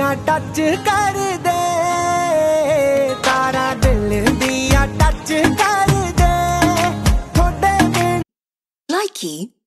Touch कर दे, तारा दिल दिया टच कर दे थोड़े दिन। Likey